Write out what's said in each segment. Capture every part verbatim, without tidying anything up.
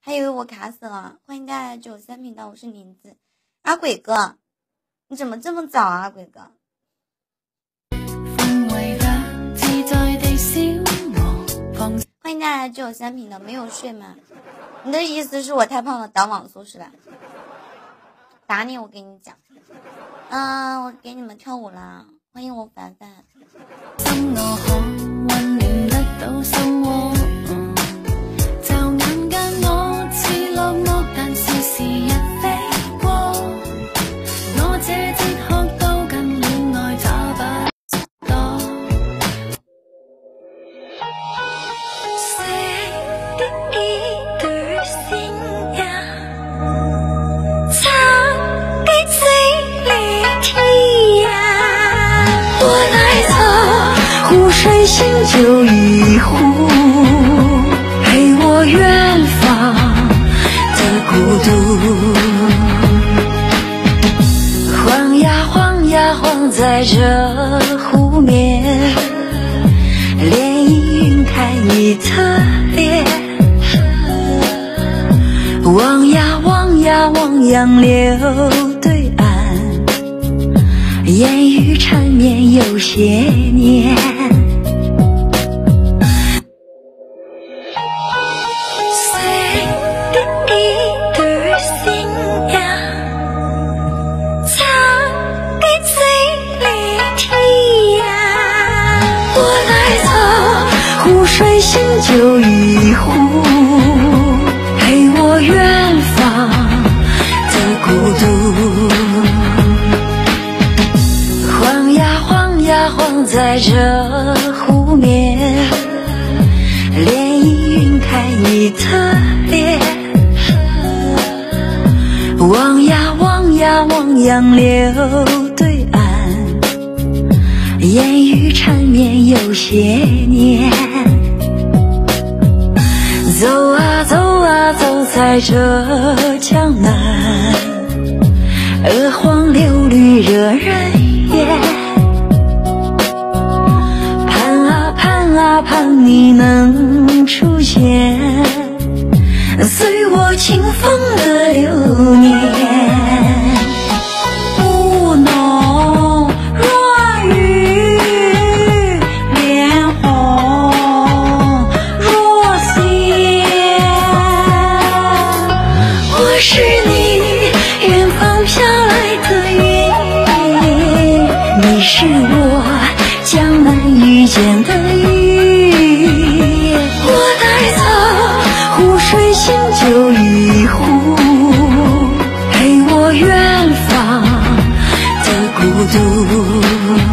还以为我卡死了。欢迎大家来九三频道，我是林子。啊，鬼哥，你怎么这么早啊，鬼哥？欢迎大家来九三频道，没有睡吗？你的意思是我太胖了，挡网速是吧？打你，我跟你讲。嗯，我给你们跳舞啦！欢迎我凡凡。 心就一壶，陪我远方的孤独。晃呀晃呀晃在这湖面，涟漪晕开你的脸。望呀望呀望杨柳对岸，烟雨缠绵有些年。就一壶，陪我远方的孤独。晃呀晃呀晃在这湖面，涟漪晕开你的脸。望呀望呀望杨柳对岸，烟雨缠绵有些年。走啊走啊走在这江南，鹅黄柳绿惹人厌。盼啊盼啊盼你能出现，随我清风的流年。雾浓若雨，脸红若我是你远方飘来的云，你是我江南遇见的雨。我带走湖水新酒一壶，陪我远方的孤独。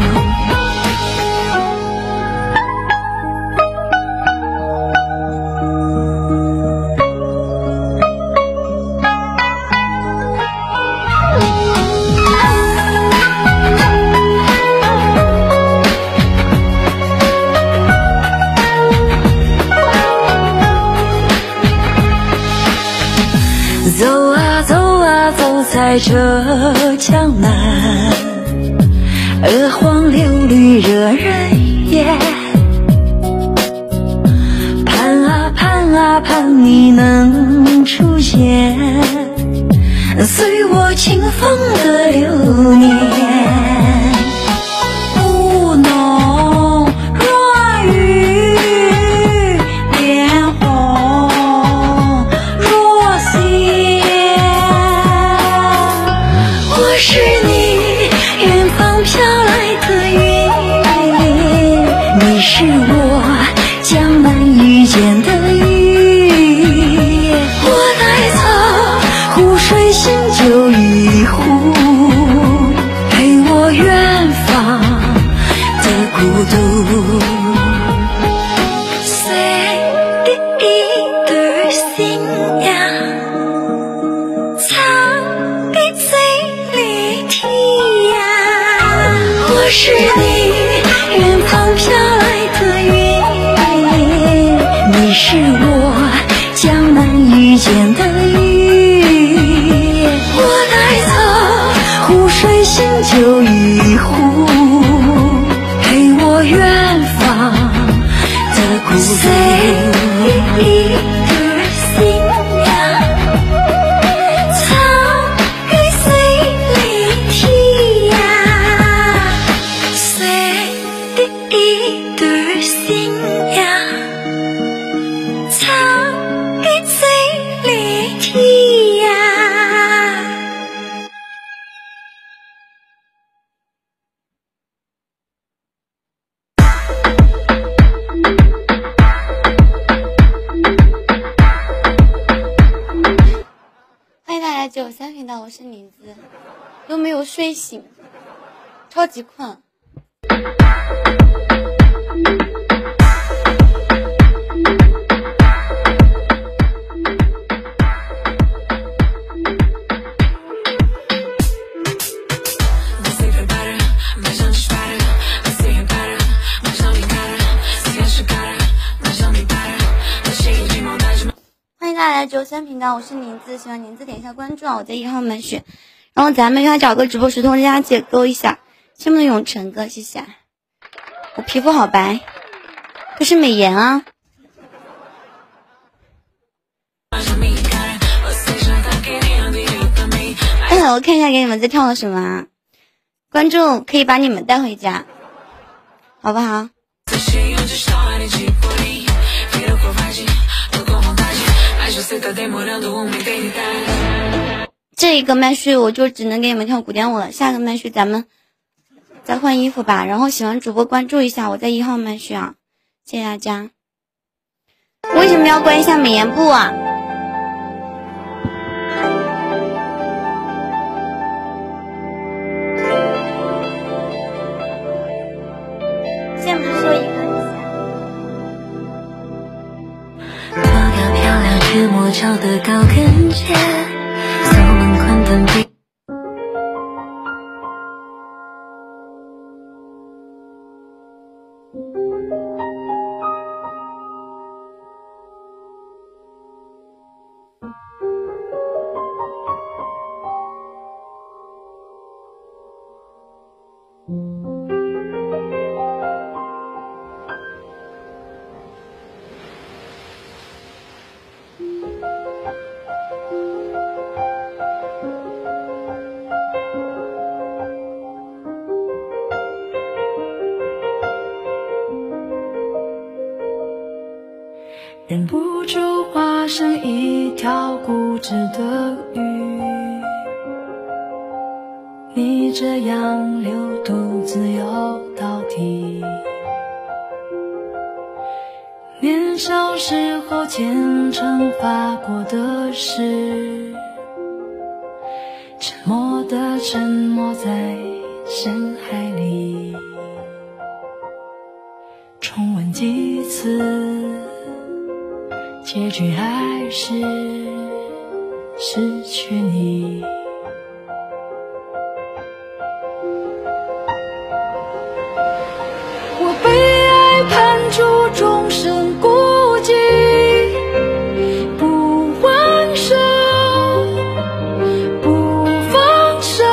走啊走啊走在这江南，鹅黄柳绿惹人厌。盼啊盼啊盼你能出现，随我清风的流年。雾浓若雨，脸红若我是你远方飘来的云，你是我江南遇见的雨。我带走湖水新酒一壶，陪我远方的孤独。隨的一對新娘，藏在嘴里提呀。我是你远方飘来的云，你是我江南遇见的雨。我带走湖水新酒一壶，陪我远方的孤独。 九三频道，我是林子，又没有睡醒，超级困。大家来九三频道，我是林子，喜欢林子点一下关注啊！我在一号门选，然后咱们给他找个直播时通知大家解勾一下，羡慕的永成哥，谢谢。我皮肤好白，可是美颜啊！哎，我看一下给你们在跳的什么啊？观众可以把你们带回家，好不好？这一个麦序我就只能给你们跳古典舞了，下个麦序咱们再换衣服吧。然后喜欢主播关注一下我在一号麦序啊，谢谢大家。为什么要关一下美颜部啊？现在不是说一个是莫桥的高跟鞋，锁门宽灯比忍不住化身一条固执的鱼，你这样流独自游到底。年少时候虔诚发过的誓，沉默的沉默在深海里，重温几次，结局还是失去你。我被爱判处终身孤寂，不还手，不放手，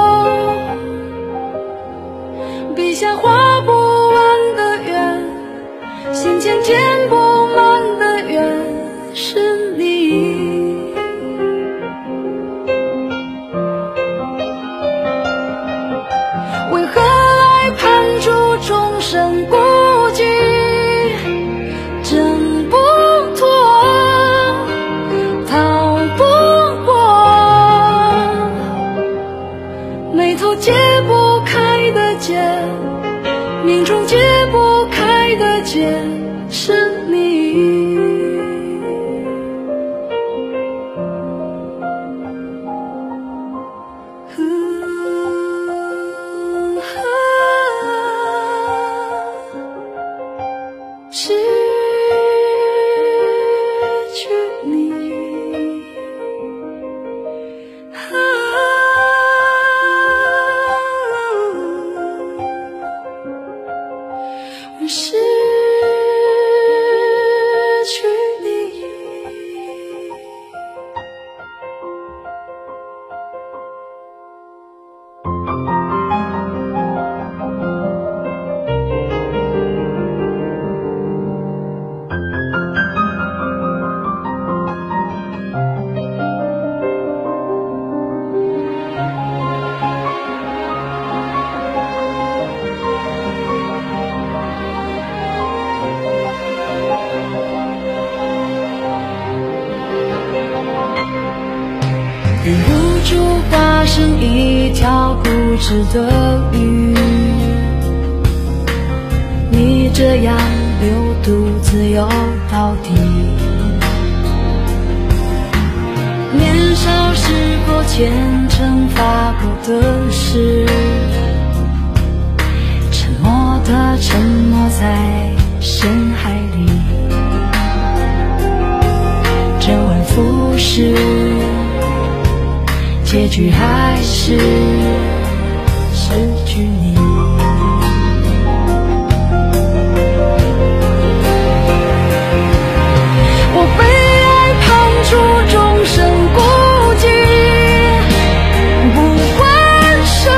笔下画不完的圆，心间填不满的缘是你。为何爱判处终身孤寂，挣不脱，逃不过，眉头解不开的结，命中解不开的结是你。失去你，我失去你。忍不住化身一条固执的鱼，你这样流独自游到底。年少时过前惩罚过的事，沉默的沉没在深海里，周而复始，结局还是失去你。我被爱判处终身孤寂，不还手，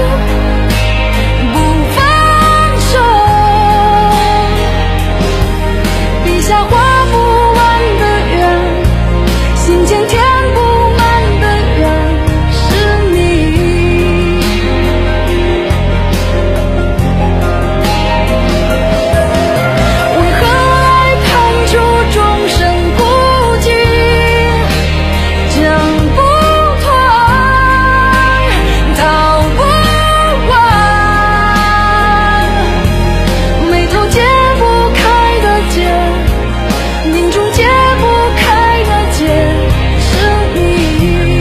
不放手，笔下画不完的圆，心间填不满的缘，是你。为何爱判处终身孤寂，挣不脱，逃不完，眉头解不开的结，命中解不开的结，是你。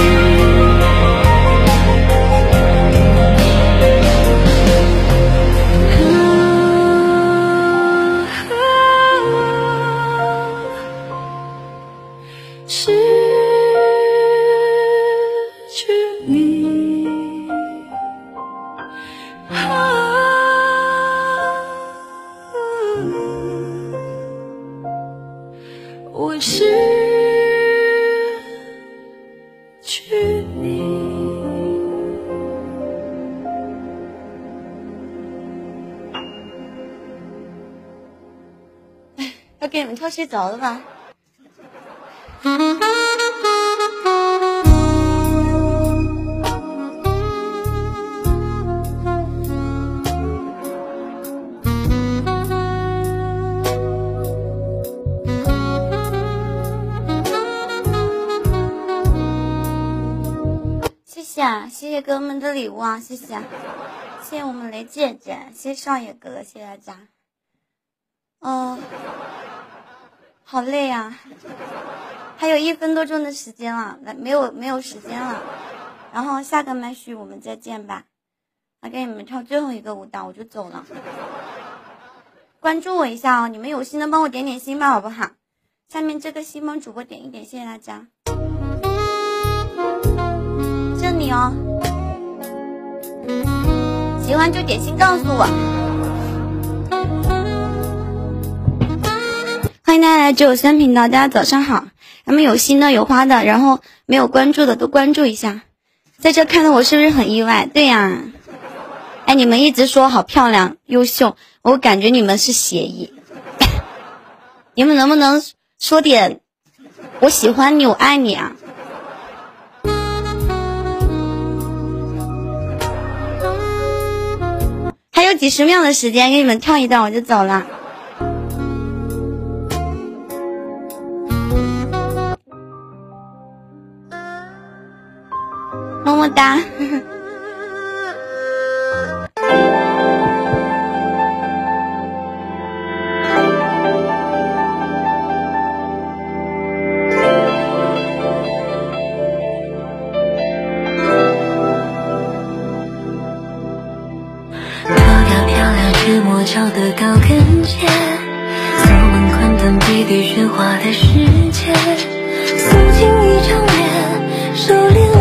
失去你，我失去你。 要给你们跳睡着了吧？谢谢啊，谢谢哥们的礼物啊，谢谢啊，谢谢我们雷姐姐，谢谢少爷哥哥，谢谢大家。嗯，好累啊，还有一分多钟的时间了，来没有没有时间了，然后下个麦序我们再见吧。来给你们跳最后一个舞蹈，我就走了。关注我一下哦，你们有心的帮我点点心吧，好不好？下面这个心帮主播点一点，谢谢大家。这里哦，喜欢就点心告诉我。欢迎大家来九九三频道，大家早上好。咱们有新的有花的，然后没有关注的都关注一下。在这看到我是不是很意外？对呀，哎，你们一直说好漂亮优秀，我感觉你们是协议。你们能不能说点我喜欢你我爱你啊？还有几十秒的时间给你们跳一段我就走了。么么哒。 是魔桥的高跟鞋，走门宽灯配对喧哗的世界，诉尽一场恋，收敛